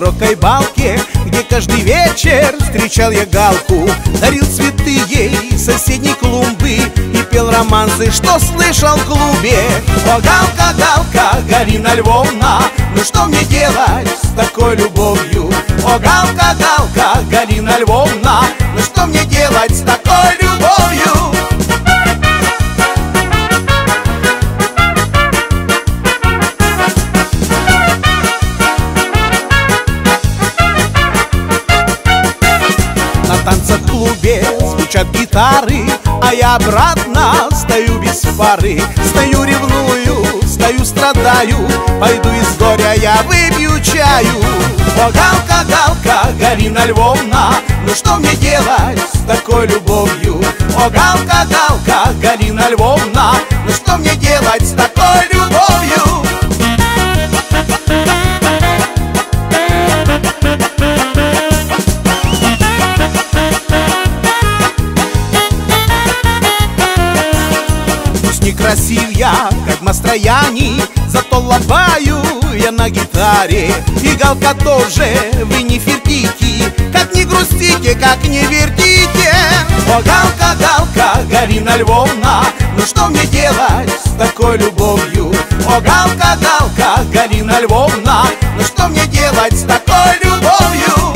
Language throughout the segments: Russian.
широкой балке, где каждый вечер встречал я галку. Дарил цветы ей с соседней клумбы и пел романсы, что слышал в клубе. О, галка, галка, Галина Львовна, ну что мне делать с такой любовью? О, галка, галка, Галина Львовна, ну что мне делать с такой любовью? На танцах в клубе звучат гитары, а я обратно стою без пары. Стою, ревную, стою, страдаю, пойду из горя я выпью чаю. О, галка, галка, Галина Львовна, ну что мне делать с такой любовью? О, галка, галка, Галина Львовна, ну что мне делать с такой любовью? Красив я, как Мастрояни, зато лобаю я на гитаре. И галка тоже, вы не фертите, как не грустите, как не вертите. О, галка, галка, Галина Львовна, ну что мне делать с такой любовью? О, галка, галка, Галина Львовна, ну что мне делать с такой любовью?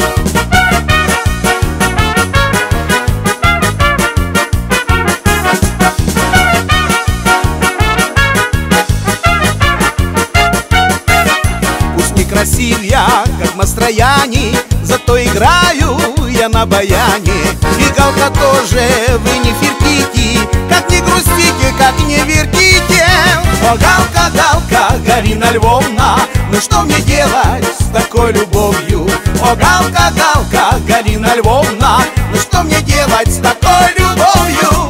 Красив я, как Мастрояни, зато играю я на баяне. И галка тоже, вы не фертите, как не грустите, как не вертите. О, галка, галка, Галина Львовна, ну что мне делать с такой любовью? О, галка, галка, Галина Львовна, ну что мне делать с такой любовью?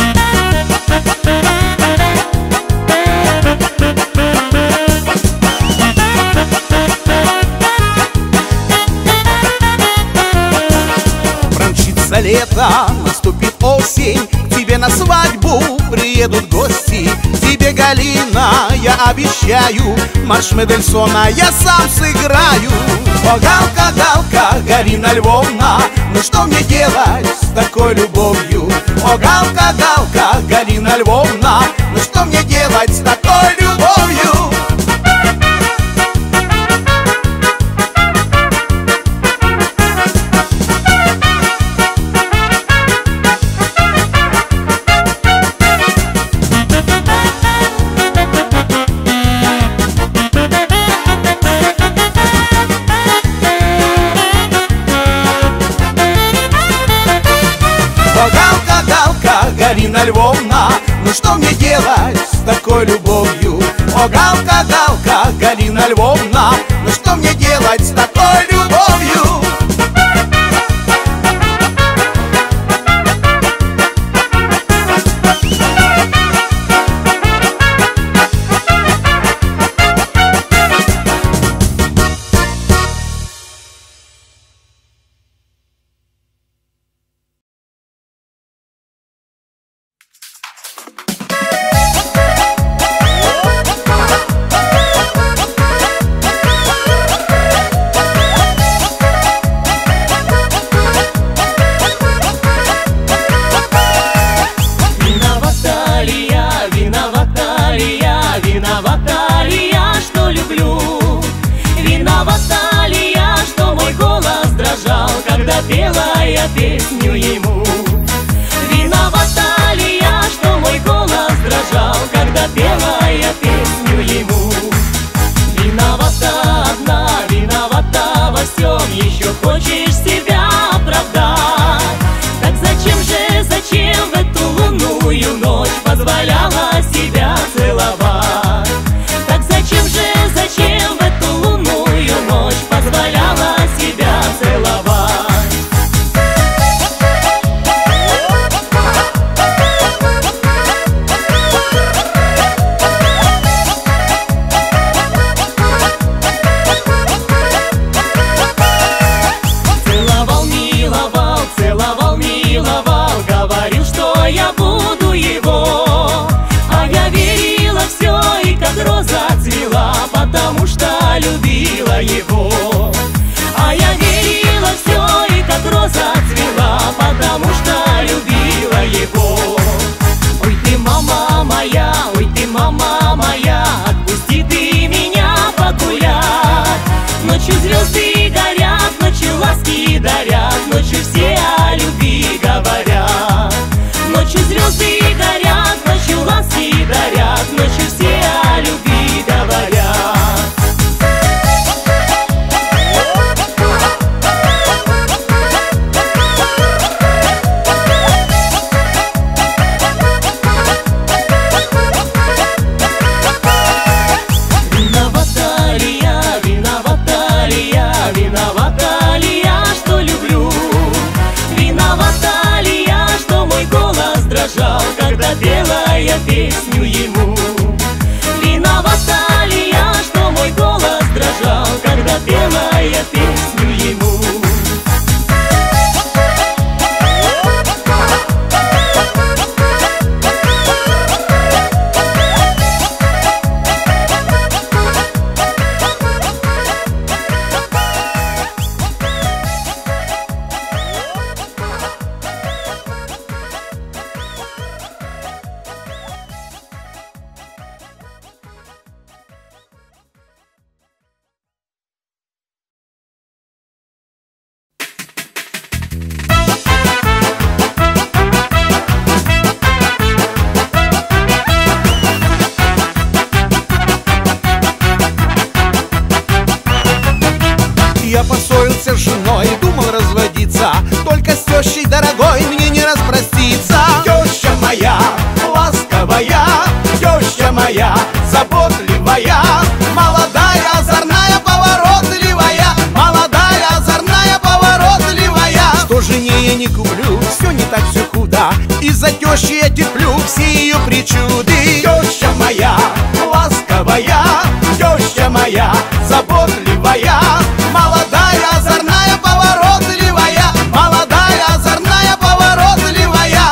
Лето, наступит осень, к тебе на свадьбу приедут гости. Тебе, Галина, я обещаю, марш Мендельсона я сам сыграю. О, галка, галка, Галина Львовна, ну что мне делать с такой любовью? О, галка, галка, Галина Львовна, ну что мне делать с такой любовью? Галина Львовна, ну что мне делать с такой любовью? О, галка, галка, Галина Львовна, ну что мне делать с такой любовью? Пела я песню ему. Виновата ли я, что мой голос дрожал, когда пела я песню ему? Виновата одна, виновата во всем, еще хочешь себя оправдать. Так зачем в эту лунную ночь позволяла себя целовать? Так зачем в эту лунную ночь позволяла себя целовать? когда пела я песню ему. Виновата ли я, что мой голос дрожал, когда пела я песню ему? Я поссорился с женой, думал разводиться, только с тещей дорогой мне не распроститься. Теща моя ласковая, теща моя заботливая, молодая, озорная, поворотливая, молодая, озорная, поворотливая. Что жене я не куплю, все не так, все худо, из-за тещи я терплю все ее причуды. Теща моя ласковая, теща моя заботливая, молодая, озорная, поворотливая, молодая, озорная, поворотливая.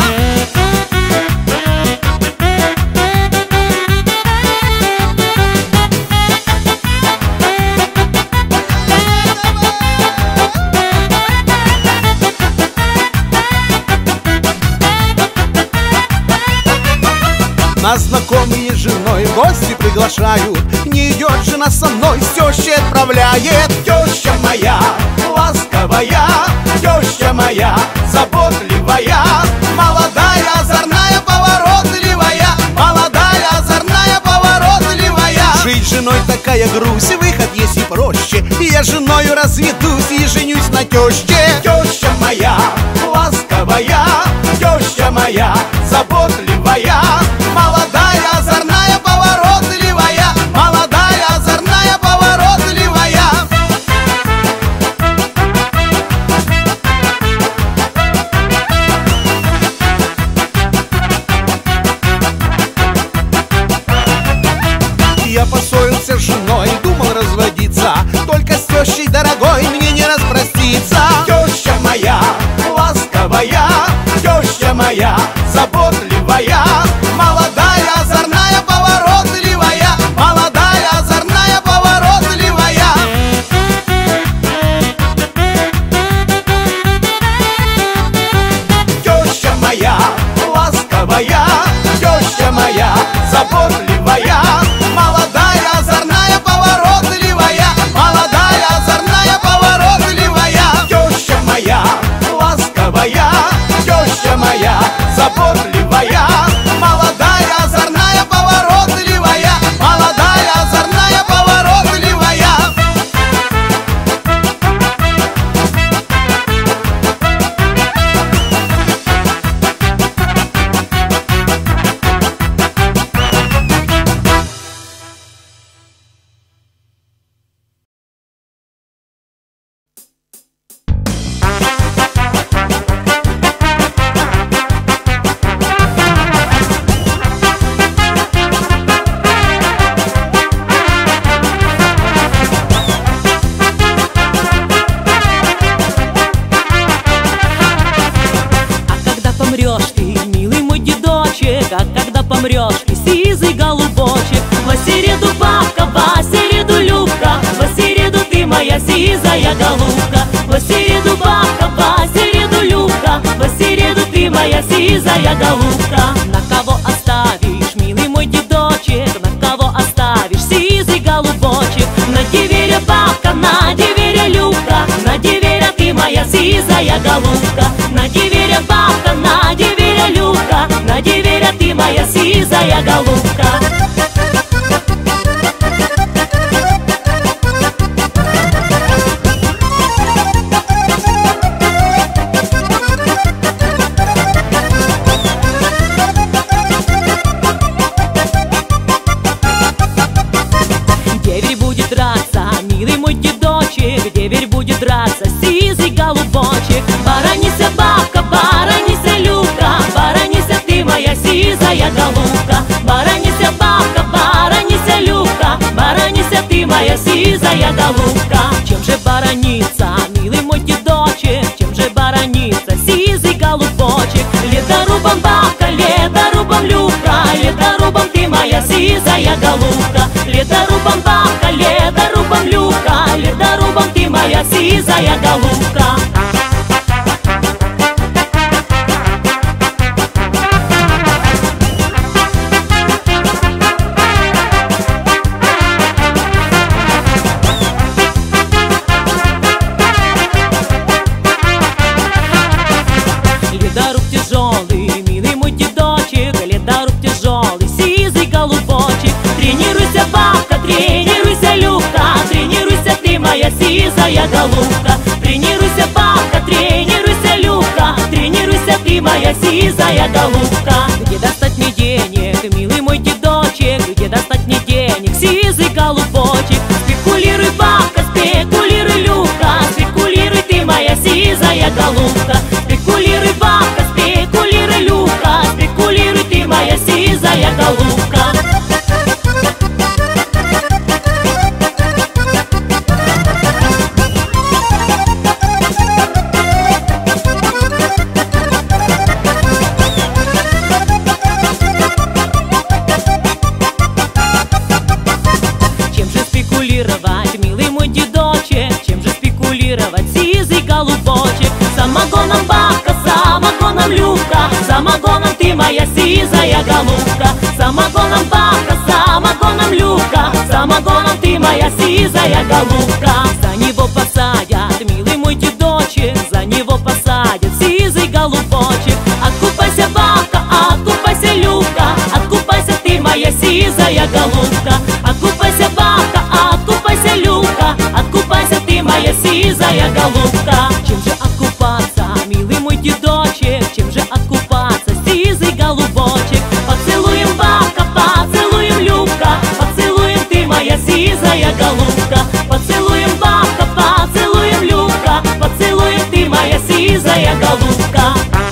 Нас знакомые с женой в гости приглашают, не идет жена со мной, с тещей отправляет. Теща моя ласковая, теща моя заботливая, молодая, озорная, поворотливая, молодая, озорная, поворотливая. Жить с женой такая грусть, выход есть и проще, я с женою разведусь и женюсь на теще. Теща моя ласковая, теща моя заботливая, молодая, озорная, поворотливая, молодая, озорная, поворотливая. Я поссорился с женой, думал разводиться, только с тещей дорогой мне не распроститься. Теща моя ласковая, теща моя заботливая, молодая, озорная, поворотливая, молодая, озорная, поворотливая. Теща моя ласковая, теща моя заботливая, молодая, озорная, поворотливая, молодая, озорная, поворотливая. Теща моя ласковая, теща моя заботливая, молодая, озорная, поворотливая, молодая, озорная, поворотливая. А когда помрешь, ты сизый голубочек, во середу бабка, во середу Любка, во середу ты моя сизая голубка, во середу бабка, во середу Любка, во середу ты моя сизая голубка. На кого оставишь, милый мой дедочек, на кого оставишь, сизый голубочек? На деверя бабка, на деверя Любка, на деверя ты моя сизая голубка, на деверя бабка, на деверя Любка, на деверя ты моя сизая голубка. Деверь будет драться, милый мой дедочек, деверь будет драться, сизый голубочек. Баранися, бабка, баранися, Любка, баранися ты моя сизая сизая голубка. Чем же баронится, милый мой дедочек, чем же баронится, сизый голубочек? Ледорубом бабка, ледорубом Любка, ледорубом ты моя сизая голубка. Ледорубом бабка, ледорубом Любка, ледорубом ты моя сизая голубка. Ледоруб тяжелый, милый мой дедочек, ледоруб тяжелый, сизый голубочек. Тренируйся, бабка, тренируйся, Любка, тренируйся ты моя сизая голубка. Тренируйся, бабка, тренируйся, Любка, тренируйся ты моя сизая голубка. Где достать мне денег, милый мой дедочек, где достать мне денег, сизый голубочек? Спекулируй, бабка, спекулируй, Любка, спекулируй ты моя сизая голубка. Спекулируй, бабка, спекулируй, Любка, спекулируй ты моя сизая голубка. Чем же спекулировать, милый мой дедочек, чем же спекулировать, сизый голубочек? Самогоном, бабка, самогоном, Любка, самогоном ты моя сизая голубка. Самогоном, бабка, самогоном, Любка, самогоном ты моя сизая голубка. За него посадят, милый мой дедочек, за него посадят, сизый голубочек. Откупайся, бабка, откупайся, Любка, откупайся ты моя сизая голубка. Откупайся, бабка, откупайся, Любка, откупайся ты моя сизая голубка. Чем же откупаться, милый мой дедочек, чем же откупаться, сизый голубочек? Поцелуем, бабка, поцелуем, Любка, поцелуем ты моя сизая голубка. Поцелуем, бабка, поцелуем, Любка, поцелуем ты моя сизая голубка.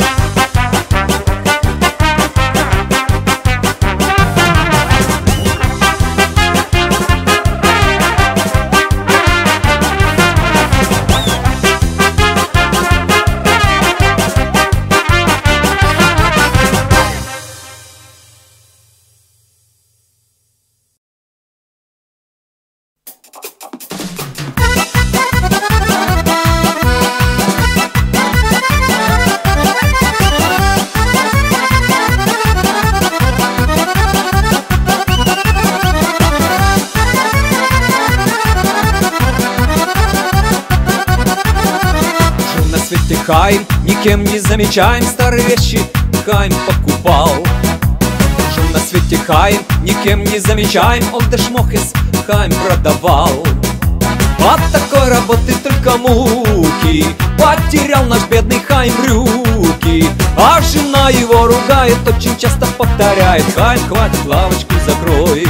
Хаим, никем не замечаем, старые вещи Хаим покупал. Жил на свете Хаим, никем не замечаем, он дешмохес Хаим продавал. От такой работы только муки, потерял наш бедный Хаим брюки. А жена его ругает, очень часто повторяет: Хаим, хватит, лавочку закрой.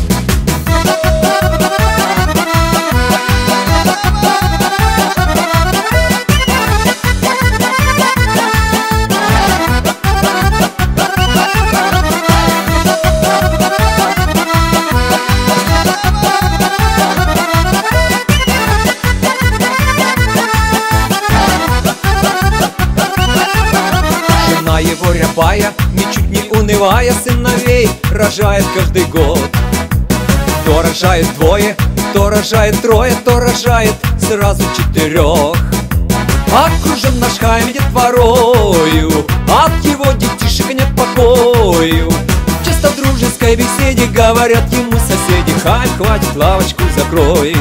Его рябая, ничуть не унывая, сыновей рожает каждый год. То рожает двое, то рожает трое, то рожает сразу 4. Окружен наш Хаим детворою, от его детишек нет покою. Часто в дружеской беседе говорят ему соседи: Хаим, хватит, лавочку закрой.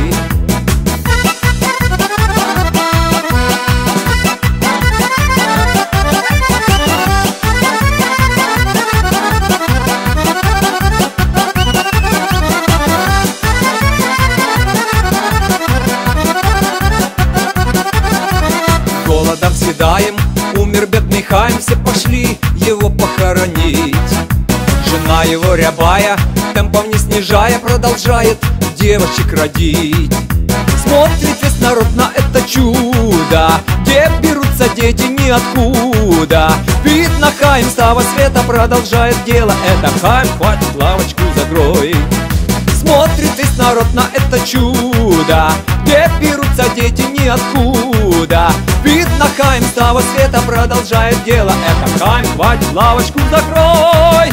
Голодом съедаем, умер бедный Хаим, все пошли его похоронить. Жена его рябая, темпом не снижая, продолжает девочек родить. Смотрит весь народ на это чудо, где берутся дети ниоткуда. Видно, Хаим с того света продолжает дело. Это Хаим, хватит, лавочку закрой. Смотрит весь народ на это чудо, где берутся дети ниоткуда. Видно, Хайм с того света продолжает дело. Это Хайм, хватит, лавочку закрой.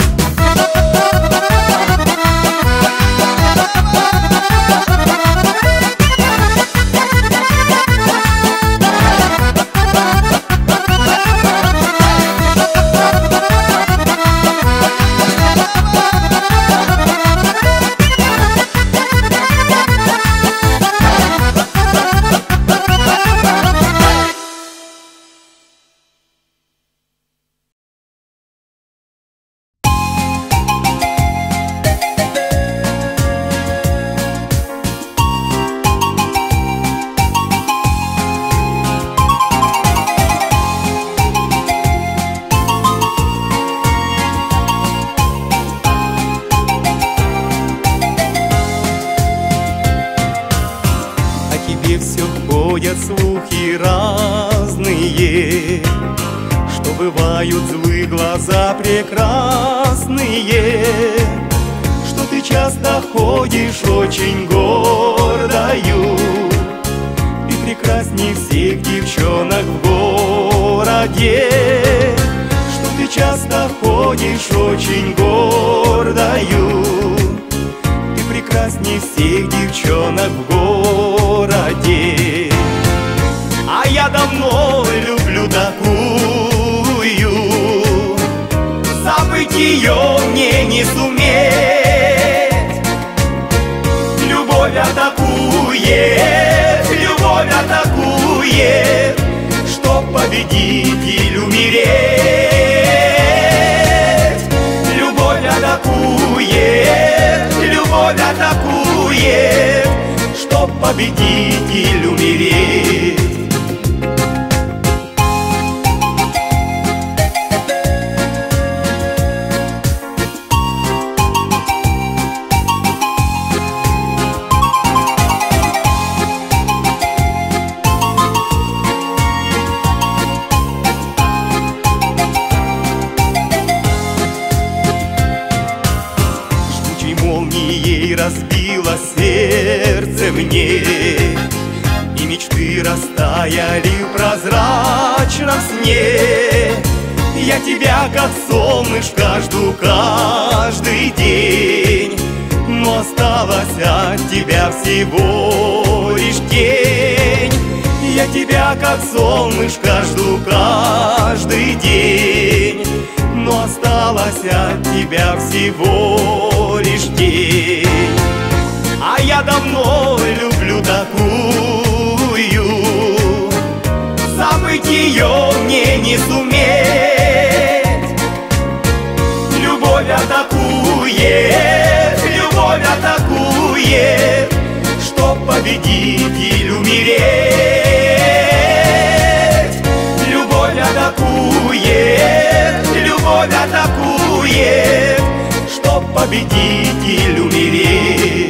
Слухи разные, что бывают злые глаза прекрасные, что ты часто ходишь очень гордою и прекрасней всех девчонок в городе, что ты часто ходишь очень гордою и прекрасней всех девчонок в городе. А я давно люблю такую, забыть ее мне не суметь. Любовь атакует, чтоб победить или умереть. Любовь атакует, чтоб победить или умереть. Разбило сердце мне, и мечты растаяли в прозрачном сне. Я тебя, как солнышко, жду каждый день, но осталось от тебя всего лишь тень. Я тебя, как солнышко, жду каждый день, но осталось от тебя всего лишь день. А я давно люблю такую, забыть ее мне не суметь. Любовь атакует, чтоб победить или умереть. Любовь атакует, чтоб победить или умереть.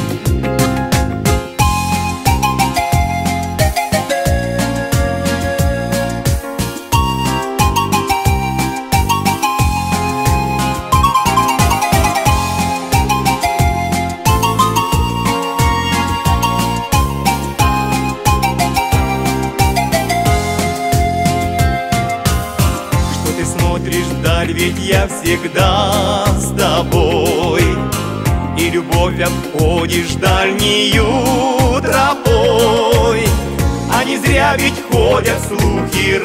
Ведь я всегда с тобой, и любовь обходишь дальнюю тропой. А не зря ведь ходят слухи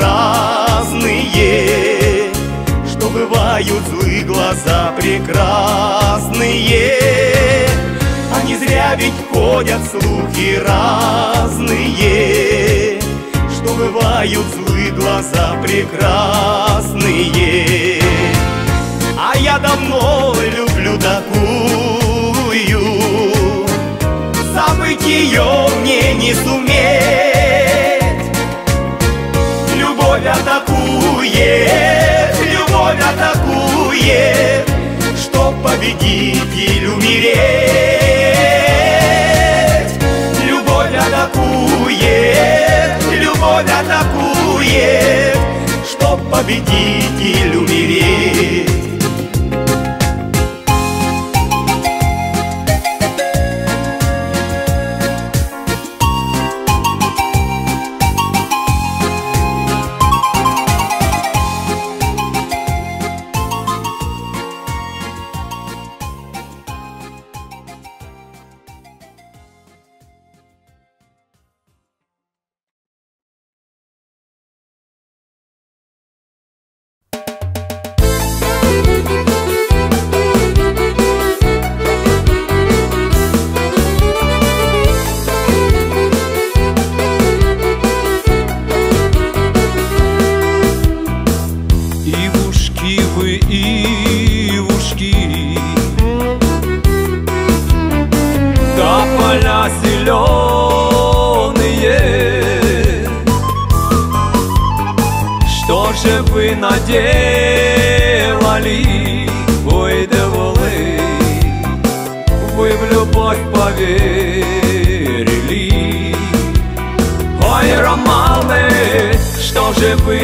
разные, что бывают злые глаза прекрасные. А не зря ведь ходят слухи разные, что бывают злые глаза прекрасные. А я давно люблю такую, забыть ее мне не суметь. Любовь атакует, чтоб победить или умереть. Любовь атакует, чтоб победить или умереть. Ивушки вы, ивушки, да поля зеленые, что же вы наделали, ой, деволы, вы в любовь поверили. Ой, романы, что же вы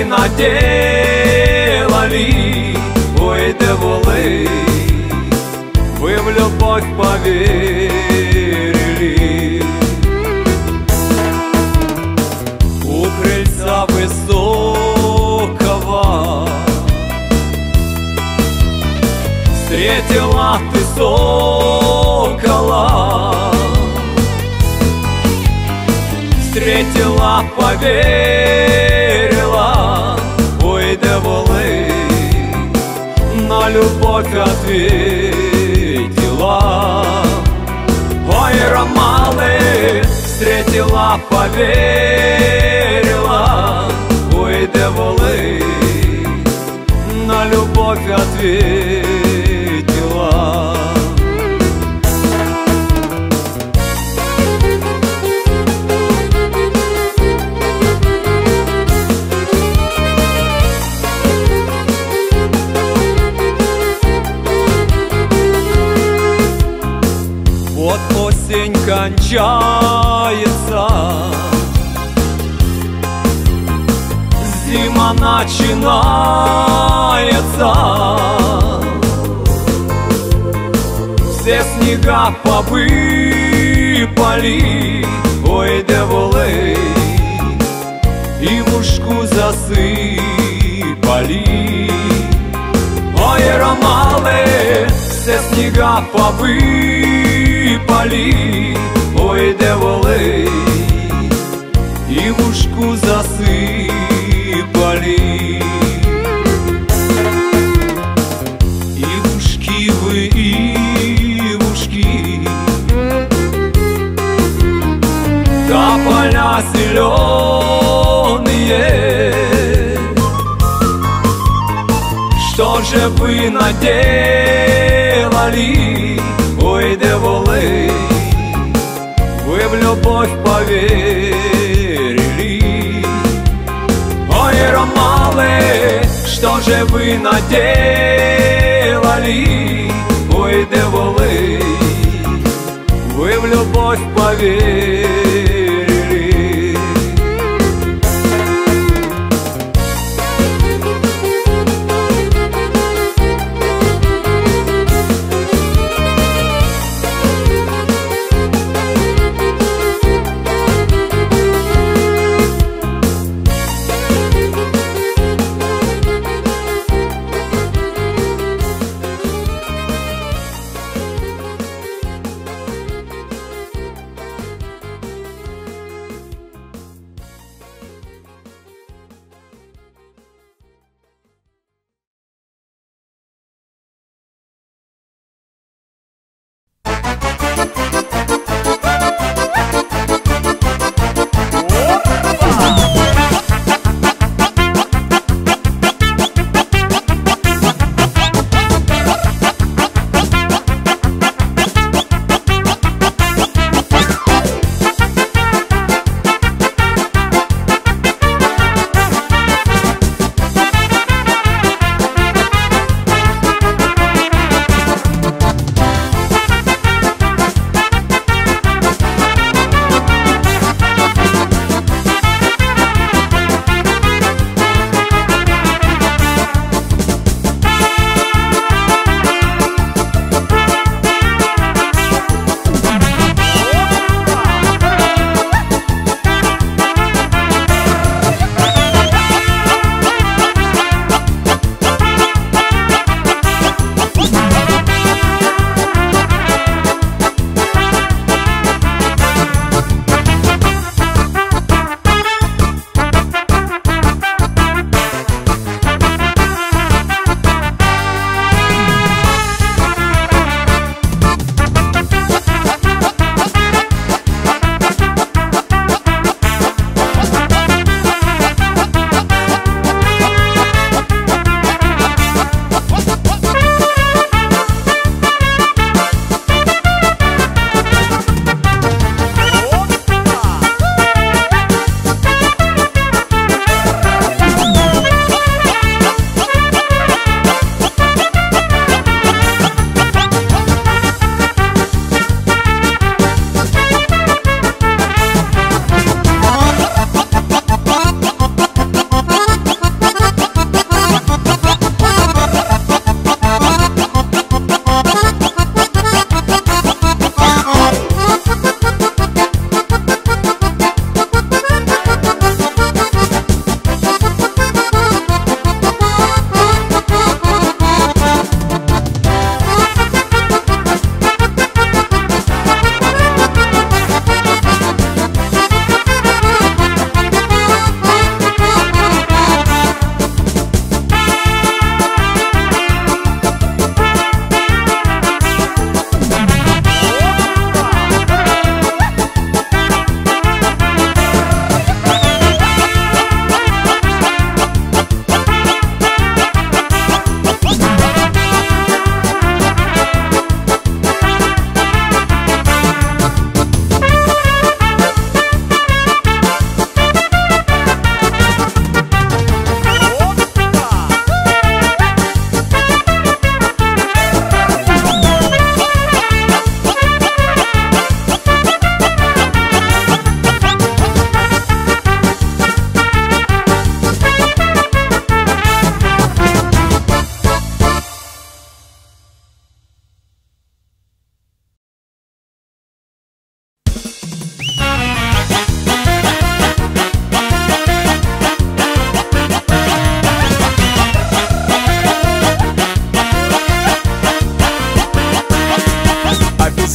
наделали, ой, деволы, вы в любовь поверили. У крыльца высокого встретила ты сокола, встретила, поверила, ой, деволы, на любовь ответила. Ой, романы, встретила, поверила, ой, деволы, на любовь ответила. Вот осень кончается, зима начинается, все снега повыпали, ой, деволы, ивушку засыпали. Ой, ромалы, все снега повыпали, ой, деволы, ивушку засыпали. Ивушки вы, ивушки, да поля зеленые, что же вы наделали, ой, деволы, вы в любовь поверили. Ой, ромалы, что же вы наделали, ой, деволы, вы в любовь поверили.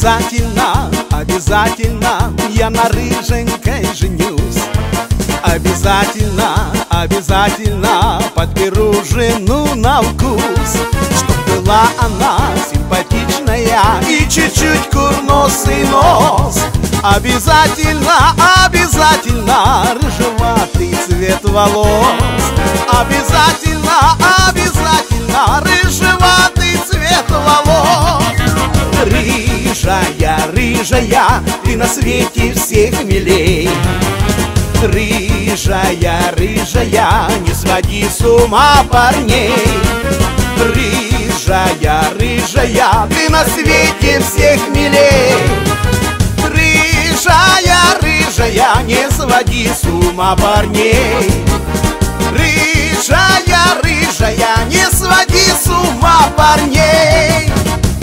Обязательно, обязательно я на рыженькой женюсь. Обязательно, обязательно подберу жену на вкус, чтоб была она симпатичная и чуть-чуть курносый нос. Обязательно, обязательно рыжеватый цвет волос. Обязательно, обязательно рыжеватый цвет волос. Рыжая, рыжая, ты на свете всех милей. Рыжая, рыжая, не своди с ума парней. Рыжая, рыжая, ты на свете всех милей. Рыжая, рыжая, не своди с ума парней. Рыжая, рыжая, не своди с ума парней.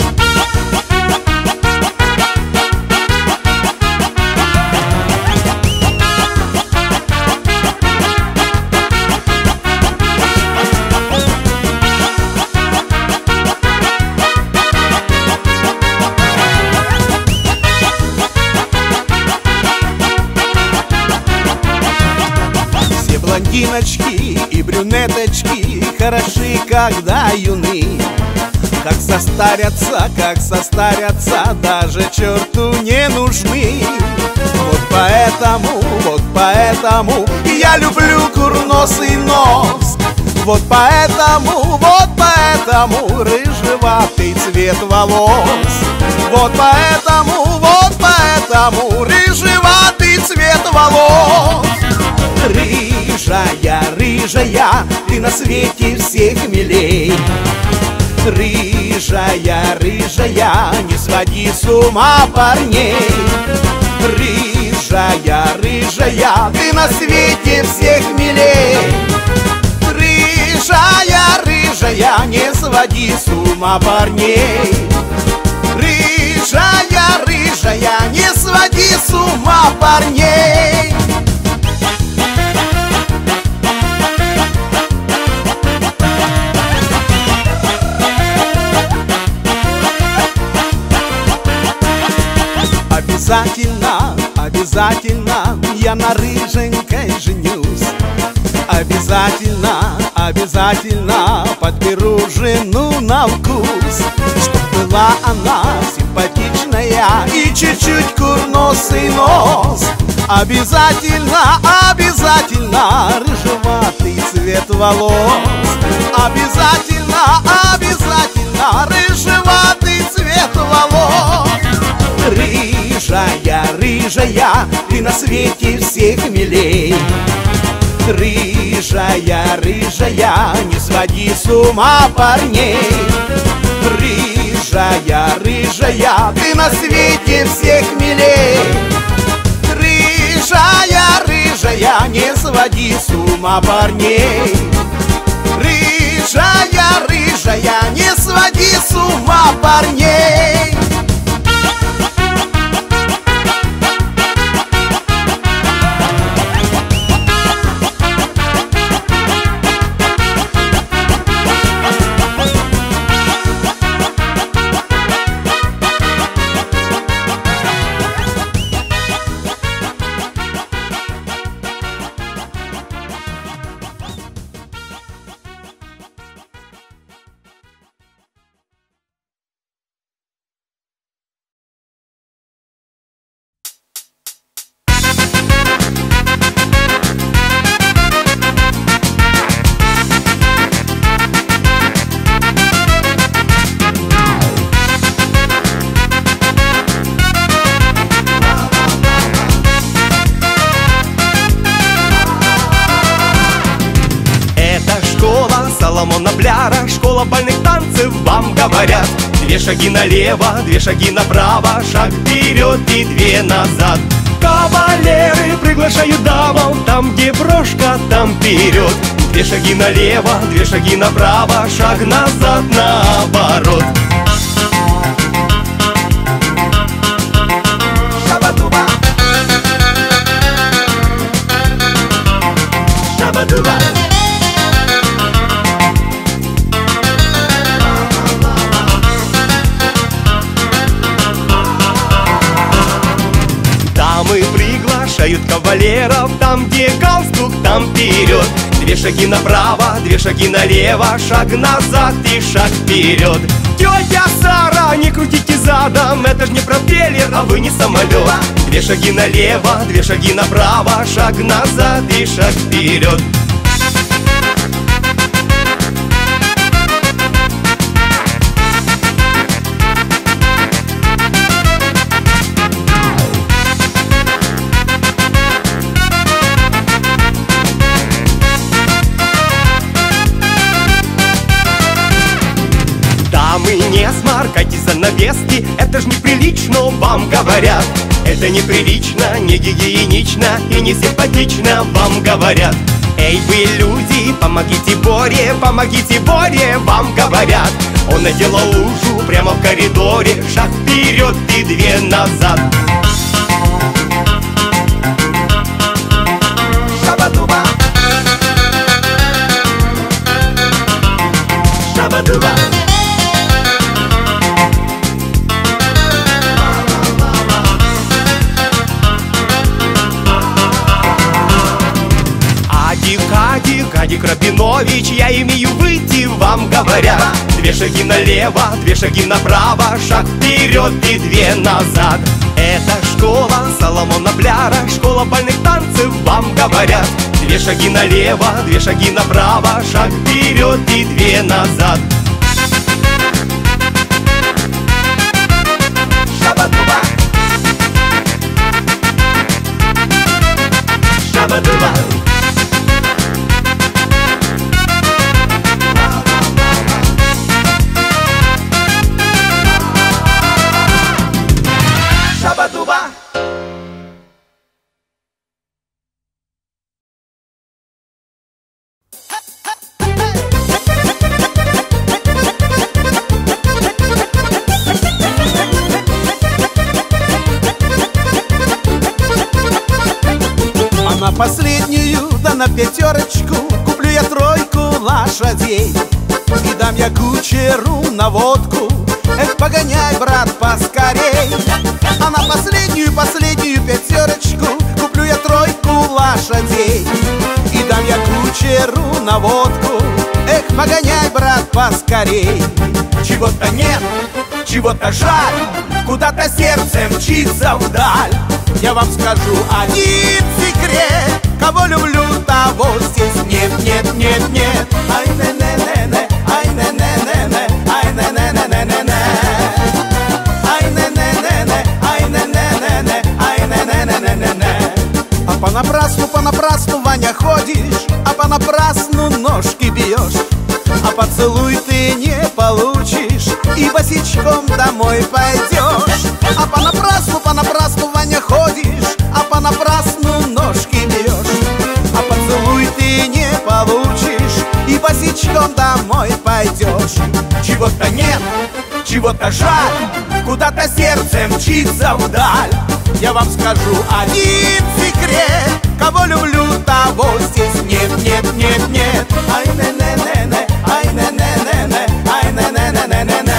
Блондиночки и брюнеточки хороши, когда юны. Как состарятся, даже черту не нужны. Вот поэтому я люблю курносый нос. Вот поэтому рыжеватый цвет волос. Вот поэтому рыжеватый цвет волос. Рыжая, рыжая, ты на свете всех милей. Рыжая, рыжая, не своди с ума парней. Рыжая, рыжая, ты на свете всех милей. Рыжая, рыжая, не своди с ума парней. Рыжая, рыжая, не своди с ума парней. Обязательно, обязательно я на рыженькой женюсь. Обязательно, обязательно подберу жену на вкус, чтоб была она симпатичная и чуть-чуть курносый нос. Обязательно, обязательно рыжеватый цвет волос. Обязательно, обязательно рыжеватый цвет волос. Рыжая, рыжая, ты на свете всех милей. Рыжая, рыжая, не своди с ума парней. Рыжая, рыжая, ты на свете всех милей. Рыжая, рыжая, не своди с ума парней. Рыжая, рыжая, не своди с ума парней. Соломона Бляра, школа бальных танцев, вам говорят. 2 шаги налево, 2 шаги направо, шаг вперед и 2 назад. Кавалеры приглашают дамам, там где брошка, там вперед. 2 шаги налево, 2 шаги направо, шаг назад, наоборот. Шабадуба, шабадуба. кавалеров. Там, где галстук, там вперед. 2 шаги направо, 2 шаги налево, шаг назад и шаг вперед. Тетя Сара, не крутите задом, это ж не пропеллер, а вы не самолет. 2 шаги налево, 2 шаги направо, шаг назад и шаг вперед. Дамы, не сморкайтесь занавески, это ж неприлично, вам говорят. Это неприлично, не гигиенично и не симпатично, вам говорят. Эй, вы люди, помогите Боре, вам говорят. Он наделал лужу прямо в коридоре, шаг вперед и 2 назад. Шабадуба, шабадуба. Адик Рабинович, я имею выйти, вам говорят. 2 шаги налево, 2 шаги направо, шаг вперед и 2 назад. Это школа Соломона Бляра, школа бальных танцев, вам говорят. 2 шаги налево, 2 шаги направо, шаг вперед и 2 назад. Шабадуба, шабадуба. На последнюю, да на 5 куплю я 3 лошадей. И дам я кучеру на водку, эх, погоняй, брат, поскорей. А на последнюю 5 куплю я 3 лошадей. И дам я кучеру на водку, эх, погоняй, брат, поскорей. Чего-то нет, чего-то жаль, куда-то сердце мчится вдаль. Я вам скажу один секрет: кого люблю, того здесь нет, нет, нет, нет. Ай, не-не-не-не, ай, не-не-не-не, ай, не-не-не-не-не. Ай, не-не-не-не, ай, не-не-не-не, ай, не-не-не-не-не. А понапрасну, Ваня, ходишь, а понапрасну ножки бьешь. А поцелуй ты не получишь и босичком домой пойдешь. А понапрасну, Ваня, ходишь, а понапрасну ножки бьешь. А поцелуй ты не получишь и босичком домой пойдешь. Чего-то нет, чего-то жаль, куда-то сердце мчится вдаль. Я вам скажу один секрет: кого люблю, того здесь нет, нет, нет, нет. Ай, не-не-не-не, ай, не-не-не-не, ай, не-не-не-не-не.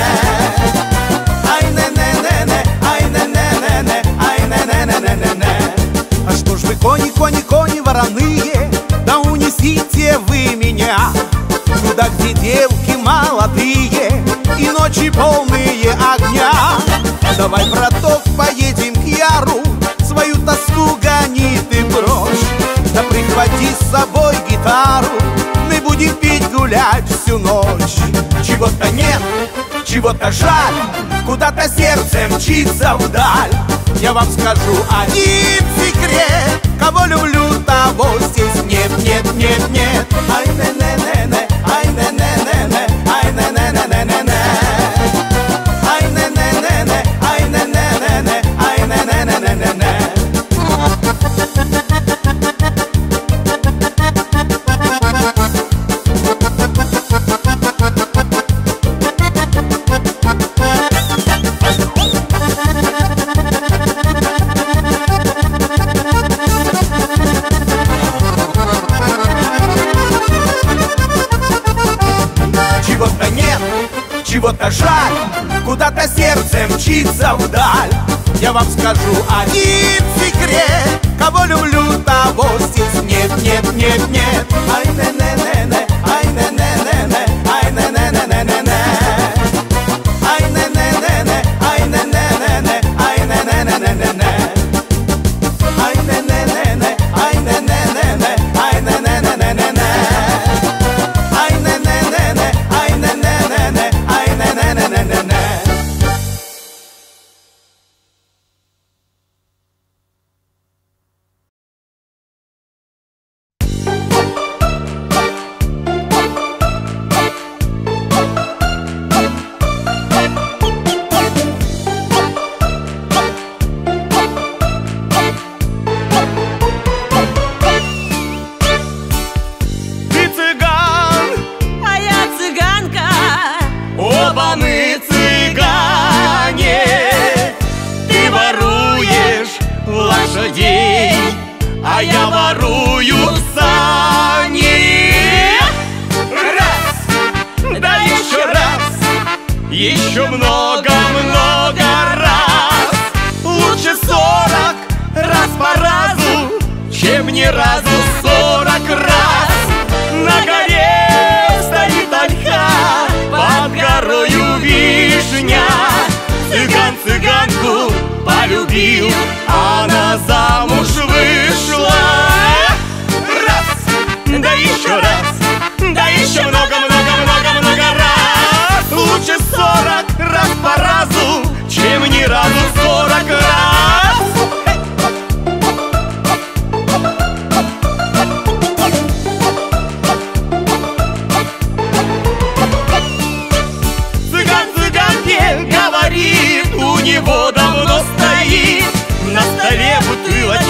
Ай, не-не-не-не, ай, не-не-не-не, ай, не-не-не-не-не. А что ж вы, кони, кони, кони вороные, да унесите вы меня туда, где девки молодые и ночи полные огня. Давай, браток, поедем к Яру, свою тоску гони ты прочь. Да прихвати с собой гитару, мы будем пить, гулять всю ночь. Чего-то нет, чего-то жаль, куда-то сердце мчится вдаль. Я вам скажу один секрет: кого люблю, того здесь нет, нет, нет, нет. Ай, не-не-не-не, ай, не-не-не-не, ай, не-не-не-не-не. Ай, не-не-не-не, ай, не-не-не-не, ай, не-не-не-не-не. Чего-то нет, чего-то жаль, куда-то сердце мчится вдаль. я вам скажу один секрет. Кого люблю, того здесь нет, нет, нет, нет. Ай, не-не-не-не, ай, не-не-не-не, ай, не-не-не-не-не. Ай, не-не-не-не, ай, не-не-не-не, ай, не-не-не-не-не. Ай, не-не-не-не, ай, не-не-не-не, ай, не-не-не-не-не. Ай, не-не-не-не, ай, не-не-не-не, ай, не-не-не-не-не. Ты цыган, А я цыганка. оба мы цыгане. Ты воруешь лошадей, а я ворую сани. Раз, да еще раз, еще много-много раз. Лучше 40 раз по разу, чем ни разу 40 раз. На горе стоит ольха, под горою вишня. Цыган цыганку полюбил, она замуж вышла. Раз, да еще раз, да еще много-много-много-много раз. Лучше 40 раз по разу, чем ни разу 40 раз. Цыган цыганке говорит, у него давно стоит на столе бутылочка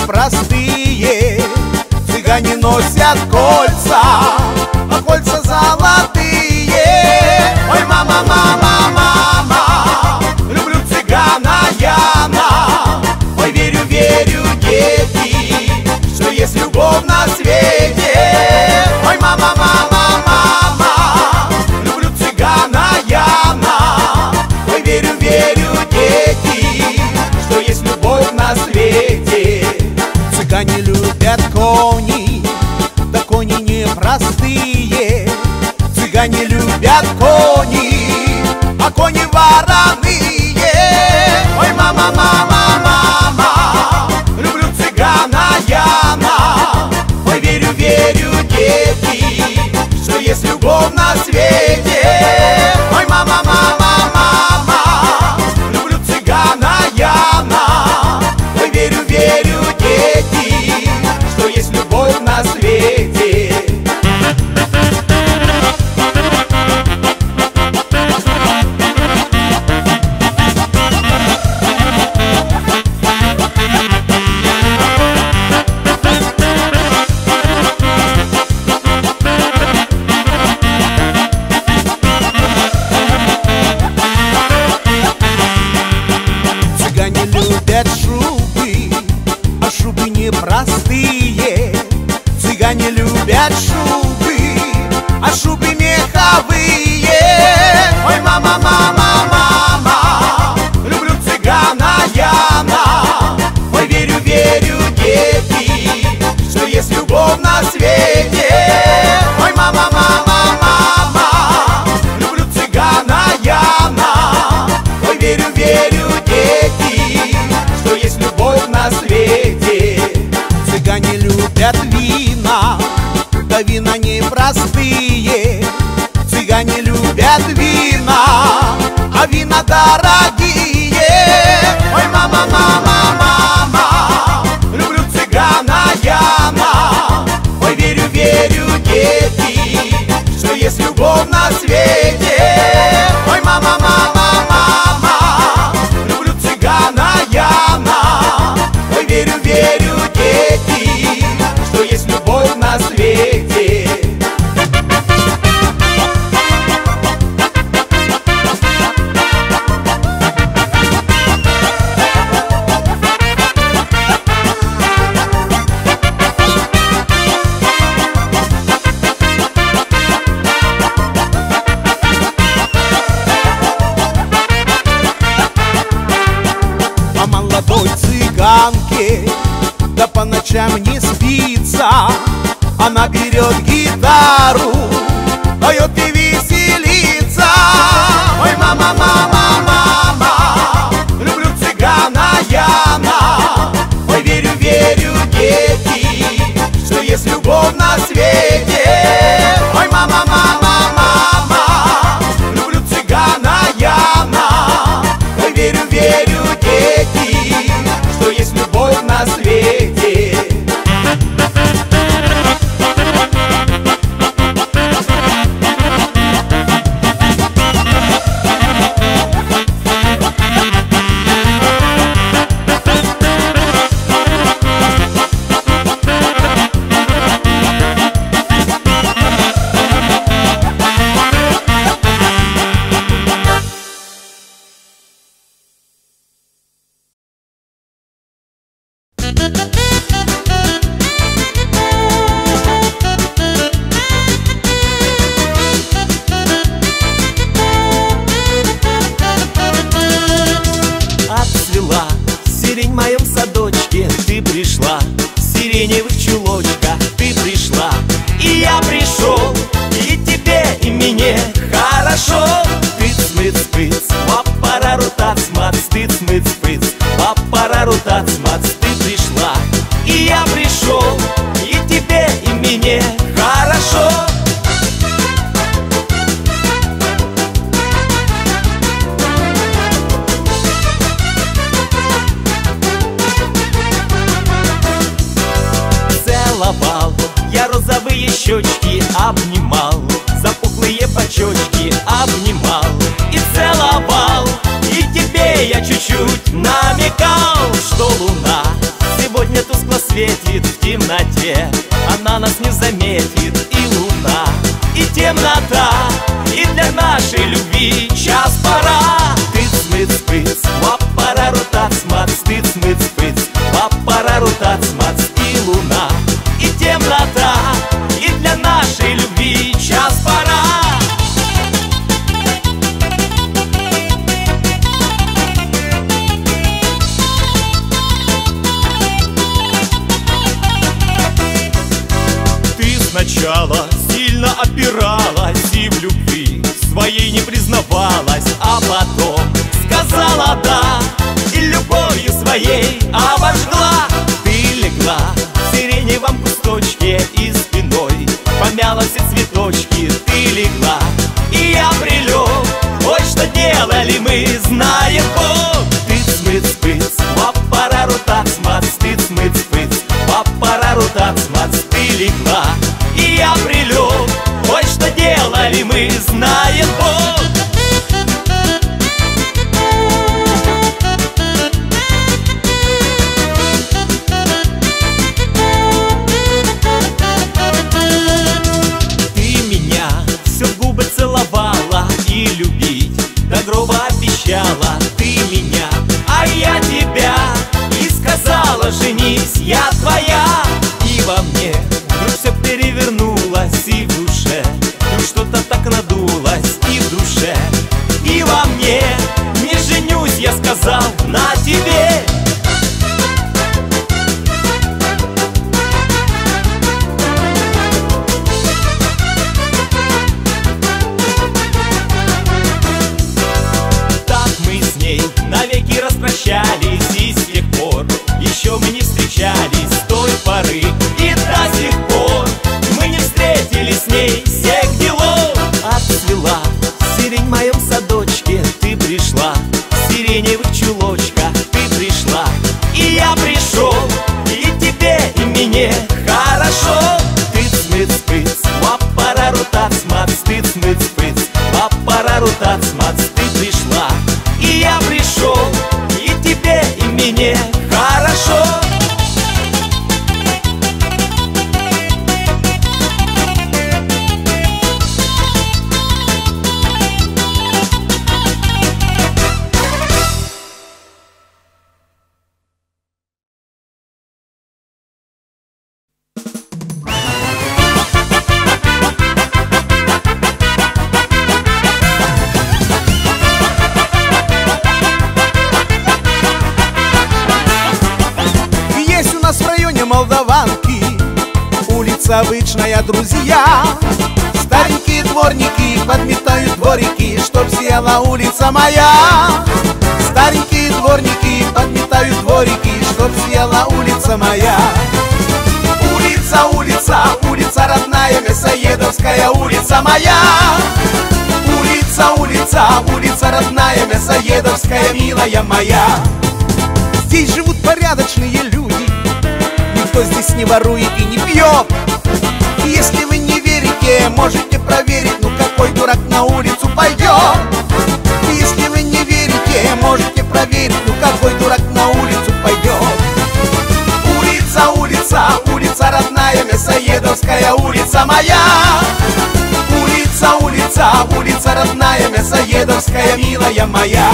непростые. Цыгане носят кольца, а кольца золотые. Ой, мама, мама, мама, люблю цыгана Яна. Ой, верю, верю, дети, что есть любовь на свете. Ой, мама, мама, мама, люблю цыгана Яна. Ой, верю, верю, дети, что есть любовь на свете. Цыгане любят кони, да кони непростые. Цыгане любят кони, а кони вороные. Ой, мама, мама, мама, люблю цыгана Яна. Ой, верю, верю, дети, что есть любовь на свете. Ой, мама, мама, мама, люблю цыгана Яна. Ой, верю, верю, дети, что есть любовь на свете. Цыгане любят шубы, а шубы непростые. Цыгане любят шубы, а шубы меховые. Ой, мама, мама, мама, люблю цыгана Яна. Ой, верю, верю, дети, что есть любовь на свете. Ой, мама, мама, мама, люблю цыгана Яна. Ой, верю, верю, дети, что есть любовь на свете. Цыгане любят вина, да вина непростые. Цыгане любят вина, а вина дорогие. Ой, мама, мама, мама, люблю цыгана Яна. Ой, верю, верю, дети, что есть любовь на свете. Ой, мама, мама, мама, люблю цыгана Яна. Ой, верю, верю, дети, что есть любовь на свете. А молодой цыганке да по ночам не спится. Она берет гитару, поет и веселится. Ой, мама, мама, мама, люблю цыгана Яна. Ой, верю, верю, дети, что есть любовь на свете. Ой, мама, мама, мама, люблю цыгана Яна. Ой, верю, верю, дети, что есть любовь на свете. Отцвела сирень в моем садочке, ты пришла, сиреневых чулочка, ты пришла, и я пришел, и тебе, и мне хорошо. Тыц-мыц-пыц, лаппарару-тац-мац, тыц-мыц-пыц, лаппарару-тац-мац, ты пришла, и я пришел, и тебе, и мне хорошо. Целовал я розовые щечки, обнимал запухлые почечки, обнимал и целовал. И тебе я чуть-чуть намекал, что луна сегодня тускло светит в темноте, она нас не заметит. И луна, и темнота, и для нашей любви час пора. Тыц-мыц-пыц, ваппарару-тац-мац, тыц-мыц-пыц, ваппарару-тац-мац. И луна, и темнота, и для нашей любви час пора. Сначала сильно опиралась и в любви своей не признавалась, а потом сказала да и любовью своей обожгла. Ты легла в сиреневом кусточке и спиной помяла все цветочки. Ты легла, и я прилег. Ой, что делали мы, знаем Бог. Тыц-мыц-пыц, ваппарару-тац-мац, тыц-мыц-пыц, ваппарару-тац-мац. Ты легла, и я прилег. Ой, что делали мы, знает Бог. Ты меня все в губы целовала и любить до гроба обещала. Ты меня, а я тебя, и сказала: женись, я твоя. И во мне вдруг все перевернулось, и в душе вдруг что-то так надулось, и в душе, и во мне. Не женюсь, я сказал, на тебе. Так мы с ней навеки распрощались, и с тех пор еще мы не встречались. С той поры и до сих пор мы не встретились с ней всех делов. Отцвела сирень в моем садочке, ты пришла в сиреневых чулочках. Ты пришла, и я пришел, и тебе, и мне хорошо. Тыц-мыц-пыц, ваппарару-тац-мац, тыц-мыц-пыц, ваппарару-тац-мац. Ты пришла, и я пришел, и тебе, и мне хорошо. Есть у нас в районе Молдаванки улица обычная, друзья. Старенькие дворники подметают дворики, чтоб сияла улица моя. Старенькие дворники подметают дворики, чтоб сияла улица моя. Улица, улица, улица родная, Мясоедовская улица моя. Улица, улица, улица родная, Мясоедовская, милая моя. Здесь живут порядочные люди, никто здесь не ворует и не пьет. Если вы не верите, можете проверить, ну какой дурак на улицу пойдет. Если вы не верите, можете проверить, ну какой дурак на улицу пойдет. Улица, улица, улица родная, Мясоедовская улица моя. Улица, улица, улица родная, Мясоедовская, милая моя.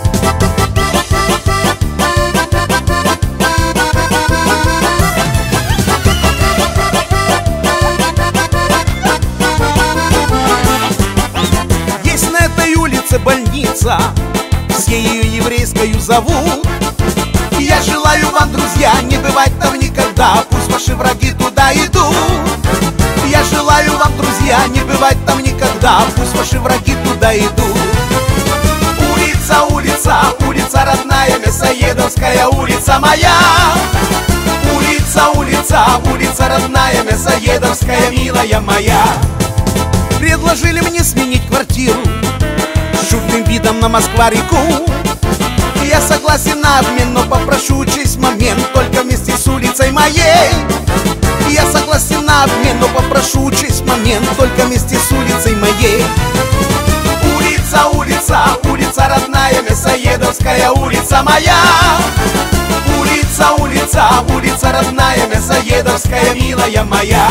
Есть на этой улице больница, все ее еврейскою зовут. И я желаю вам, друзья, не бывать там никогда, пусть ваши враги туда идут. Я желаю вам, друзья, не бывать там никогда, пусть ваши враги туда идут. Улица, улица, улица родная, Мясоедовская улица моя. Улица, улица, улица родная, Мясоедовская, милая моя. Предложили мне сменить квартиру с шутным видом на Москва-реку. Я согласен на обмен, но попрошу учесть момент только вместе с улицей моей. Я согласен на обмен, но попрошу учесть момент только вместе с улицей моей. Улица, улица, улица родная, Мясоедовская улица моя. Улица, Улица, улица, улица родная, Мясоедовская, милая моя.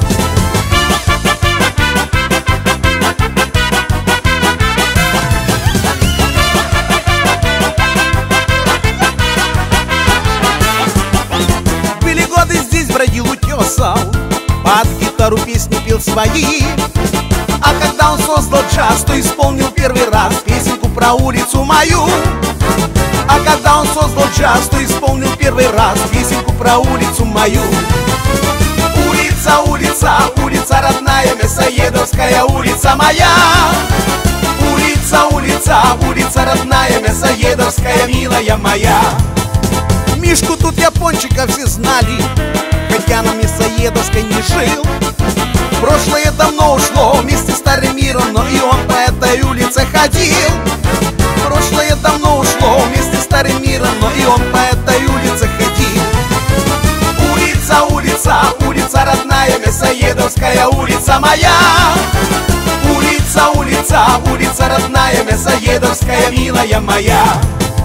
Были годы, здесь бродил утесал, под гитару песни пел свои. А когда он создал джаз, то исполнил первый раз песенку про улицу мою. А когда он создал джаз, то исполнил первый раз песенку про улицу мою. Улица, улица, улица родная, Мясоедовская, улица моя. Улица, улица, улица родная, Мясоедовская, милая моя. Мишку тут япончика все знали, хотя на Мясоедовской не жил. Прошлое давно ушло вместе с старым миром, но и он по этой улице ходил. Прошлое давно ушло вместе с старым миром, но и он по этой улице ходил. Улица, улица, улица родная, Мясоедовская, улица моя. Улица, улица, улица родная, Мясоедовская, милая моя.